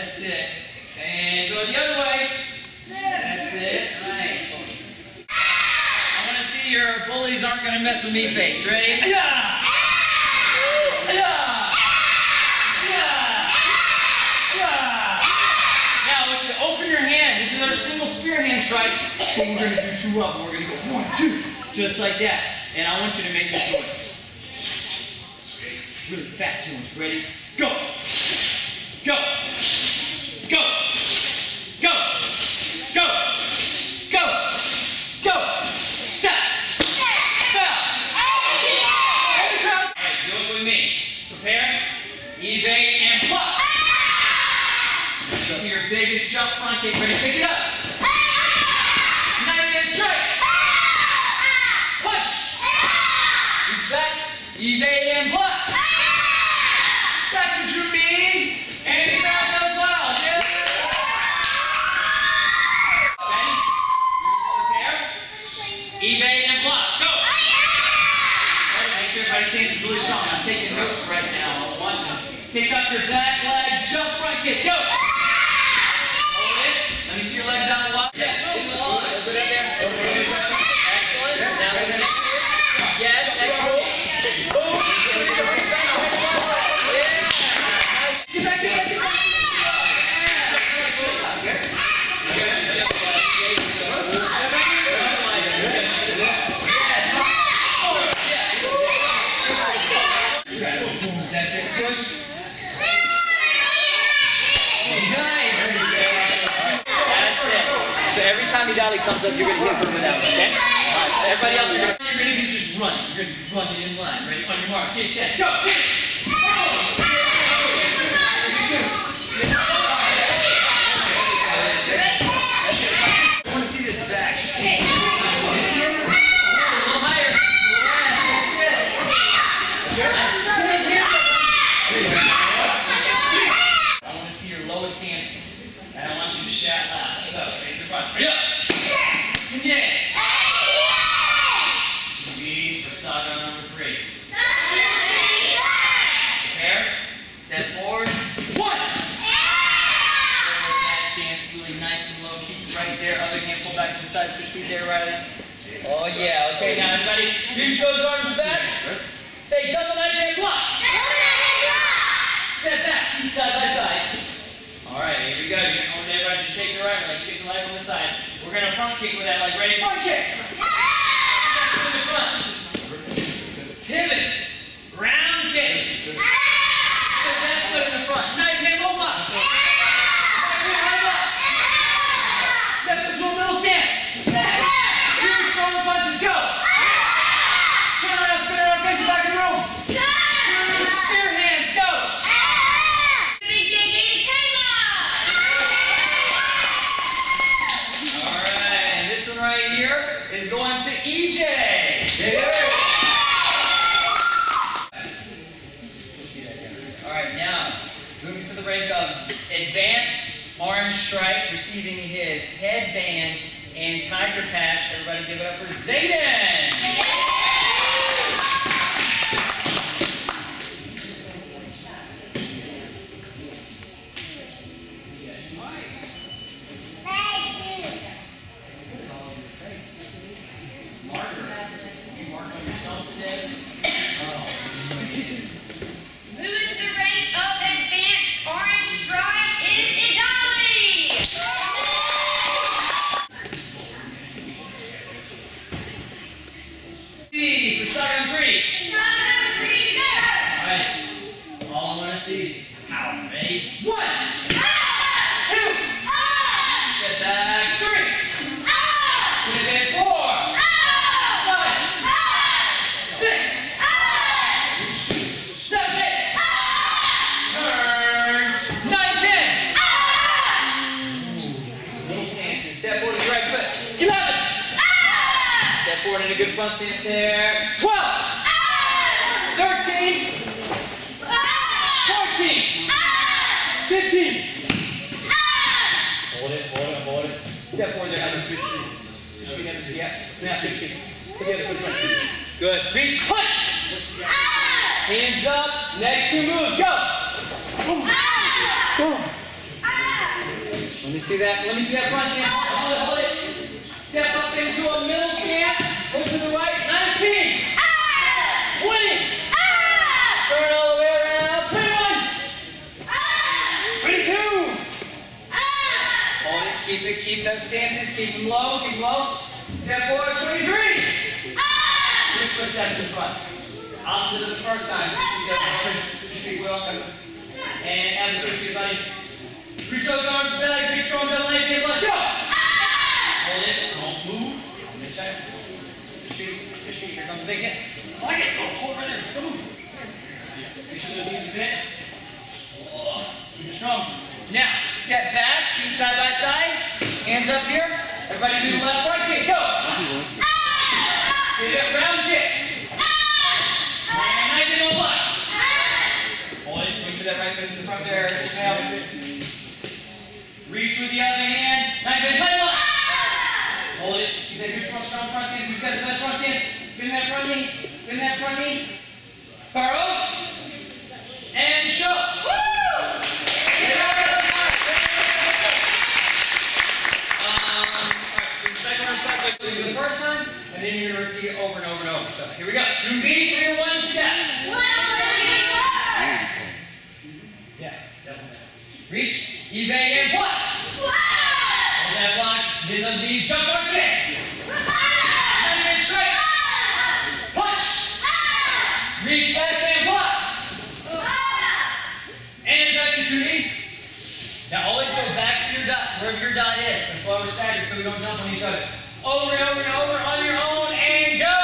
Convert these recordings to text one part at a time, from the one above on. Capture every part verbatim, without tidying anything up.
That's it. And go the other way. That's it. Nice. I want to see your bullies aren't going to mess with me face. Ready? Yeah. Yeah. Yeah. Yeah. Now I want you to open your hand. This is our single spear hand strike. But we're going to do two up. We're going to go one, two, just like that. And I want you to make this noise. Really fast noise. Ready? Go. Go. Go. Go. Go. Go. Go. Stop. Stop. Hold the crowd. All right, do it with me. Prepare. Evade and block. Let me see your biggest jump front kick. Ready? Pick it up. Knife and strike. Push. Reach back. Evade and block. That's what you mean. And the crowd goes wild. Yeah. Ready? Prepare. Evade and block. Go. Right, make sure everybody stands really strong. I'm taking notes right now. Watch them. Pick up your back leg. Jump front kick. Go. Hold it. Let me see your legs out wide. Yeah. Good up there. Excellent. Now let's get to it. Yes. Excellent. So every time Idali comes up, you're going to hit him with that one, okay? All right, everybody else, you're going to just run. You're going to run it in line. Ready? On your mark. Get set. Go! I want to see this back. A little higher. I want to see your lowest stance. And I want you to shout loud. So, face the front. Straight up. Yeah. Speed for saga number three. Prepare. Step forward. One. That stance really nice and low. Keep it right there. Other hand pull back to the side. Switch feet there, Riley. Oh yeah. Okay, now everybody, reach those arms back. Say double leg and block. Step back. Feet side by side. All right, here we go. You're going to everybody to shake your right leg, shake the leg on the side. We're going to front kick with that leg. Ready? Front kick. To the front. Pivot. Round kick. Put that foot in the front. Knife hand, low block. Knife hand, high block. Steps into a middle stance. Two strong punches. Go. Turn around, spin around, face the back of the room. Two spear hands. Go. Right here is going to E J. Yeah. All right, now moving to the rank of advanced orange stripe, receiving his headband and tiger patch. Everybody give it up for Zayden. Forward in a good front stance there. twelve. thirteen. fourteen. fifteen. Hold it, hold it, hold it. Step forward there. Have a switch feet. Switch feet, have a switch. Yeah. Now switch feet. Put the other foot front. Good. Reach, punch. Hands up. Next two moves. Go. Go. me see that. Let me see that front stance. Hold it, hold it. Step up into a middle stance. Look to the right. nineteen. Ah! twenty. Ah! Turn all the way around. twenty-one. Ah! twenty-two. Ah! Hold it. Keep it. Keep those stances. Keep them low. Keep them low. Step forward. twenty-three. Ah! Switch foot steps in front. Opposite of the first time. Step forward. And have a twitch, buddy. Reach those arms back, big strong belly, knife in, blood, go! Ah! Hold it, don't move. Good check. Fish feet, fish feet, here comes the big hit. I like it, go, hold it right there, don't move. Make sure those knees are bent. Oh, keep it strong. Now, step back, feet side by side, hands up here. Everybody do the left, right kick, go! Ah! Get that round kick. Ah! And knife in on left. Ah! Hold it, make sure that right fist in the front there, Ishmael. Reach with the other hand. Knife in, play one. Ah! Hold it. Keep that good front, strong front stance. Who's got the best front stance? Bend that front knee. Bend that front knee. Burrow. And show. Woo! Um, Alright, so respect and respect like we did the first time, and then you're going to repeat it over and over and over. So here we go. Drew B for your one step. Yeah, definitely. Reach. Evade and block. Hold that block. Bend those knees. Jump or kick. Knife in straight. Punch. Reach back and block. And back to Judy. Now always go back to your dots, wherever your dot is. That's why we're staggered, so we don't jump on each other. Over and over and over on your own and go.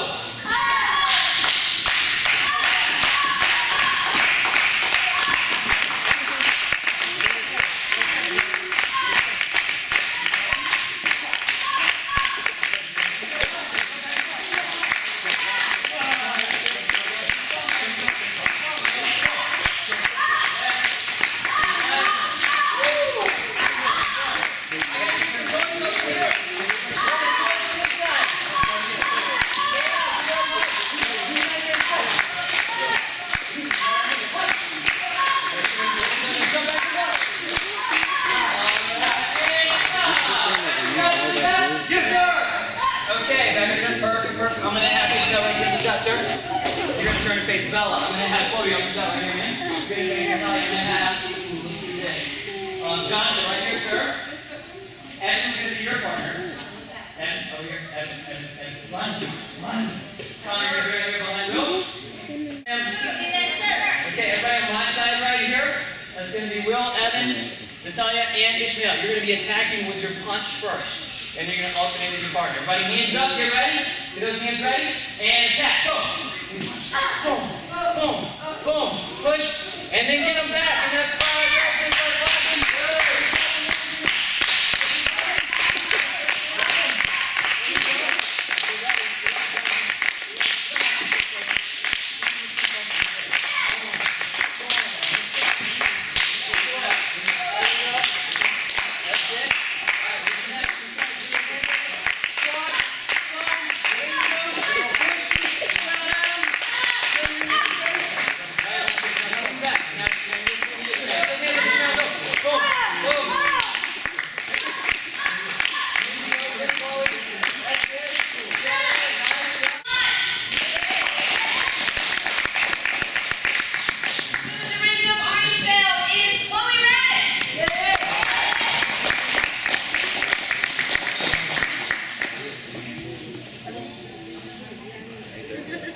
I'm going to have Ishmael right here in the shot, sir. You're going to turn and face Bella. I'm going to have Chloe on the shot right here, man. You're going to face Bella. You're going to have, let's do this. Um, Jonathan right here, sir. Evan's going to be your partner. Evan, over here. Evan, Evan, Evan. Run, run. Connor, you're right here behind Will. Okay, everybody on my side right here. That's going to be Will, Evan, Natalia, and Ishmael. You're going to be attacking with your punch first. And you're going to alternate with your partner. Everybody hands up, get ready. Get those hands ready. And attack, go. Boom, boom, boom. Push, and then get them back. And then fire, go, start clapping.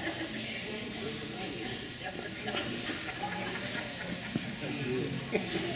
Thank you.